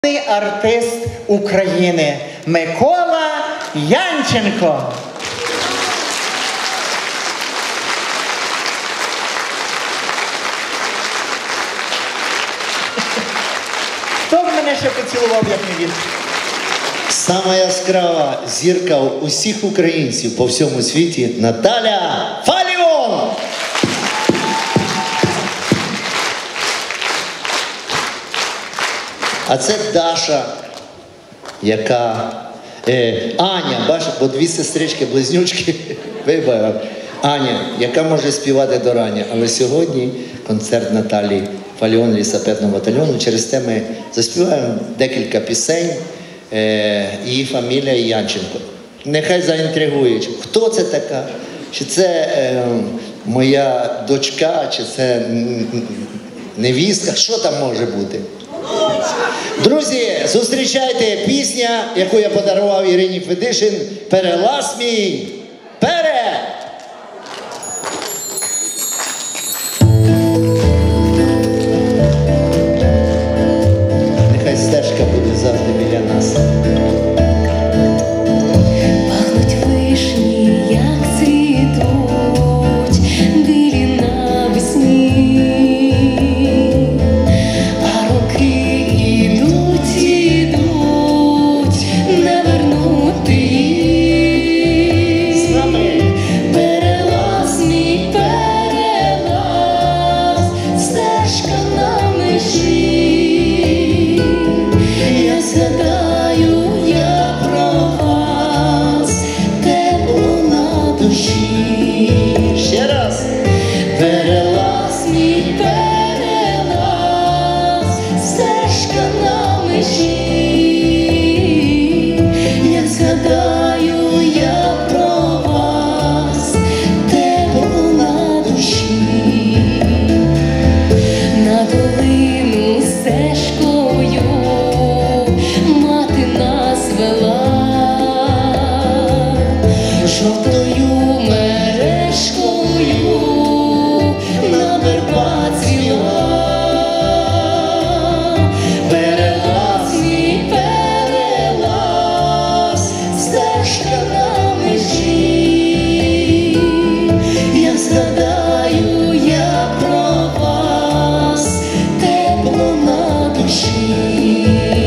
Артист України Микола Янченко. Хто б мене ще поцілував, як не він? Сама яскрава зірка усіх українців по всьому світі Наталя Фаліон! А це Даша, яка... Аня, бачиш, бо дві сестрички-близнючки, вибрав. Аня, яка може співати до рання. Але сьогодні концерт Наталі Фаліон лісапетного батальйону. Через те ми заспіваємо декілька пісень. Її фамілія Янченко. Нехай заінтригують, хто це така? Чи це моя дочка, чи це невістка? Що там може бути? Друзі, зустрічайте пісня, яку я подарував Ірині Федишин. «Перелаз мій, пере!» Нехай стежка буде завжди біля нас. Пахнуть вишні, як цвітуть, білі навесні, а роки ідуть, не вернути їх. Перелаз мій, перелаз, стежка на межі. Я згадаю, я про вас, тепло на душі. Ще раз. Перелаз мій, перелаз, стежка на межі. Я згадаю, я про вас, тепло на душі. На долину стежкою мати нас вела, жовтою мережкою на верба цвіла. Перелаз мій, перелаз, стежка на межі. Я згадаю, я про вас, тепло на душі.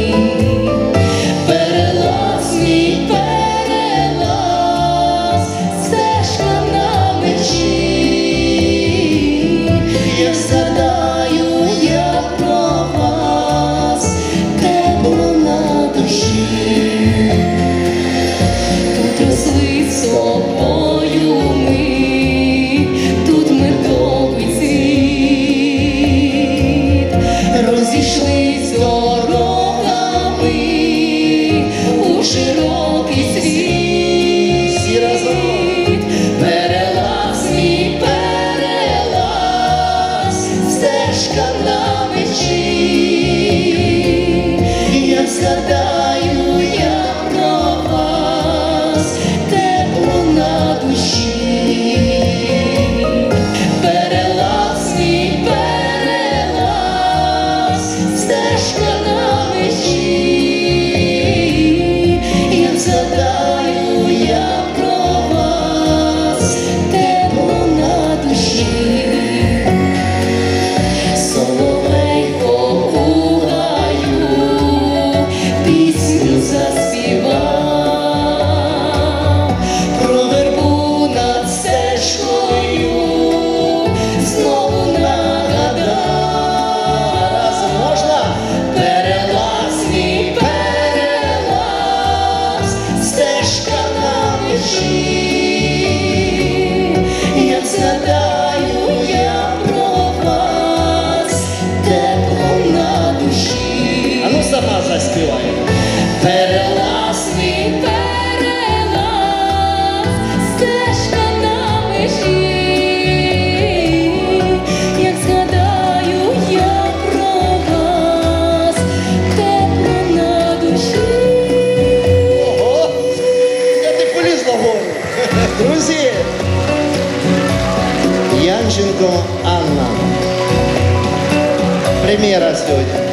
Перелаз мій, перелаз, стежка на межі. Я згадаю, я про вас, тепло на душі. Тут росли собою ми, тут медовий цвіт, розійшлись дорогами у широкий світ. Всі разом. Перелаз мій, перелаз, стежка на межі. Я згадаю, я про вас, тепло на душі. Перелаз мій, перелаз, стежка на межі. Я згадаю, я про вас, тепло на душі. Соловейко у гаю пісню заспівав, про вербу над стежкою знову нагадав. Разом можна? Перелаз мій, перелаз, стежка на межі. Я згадаю, я про вас, тепло на душі. А ну сама заспівай. Перелаз мій, перелаз, стежка на межі. Як згадаю, я про вас, тепло на душі. Ого! Я ти полізла вгору. Друзі! Янченко Анна. Прем'єра сьогодні.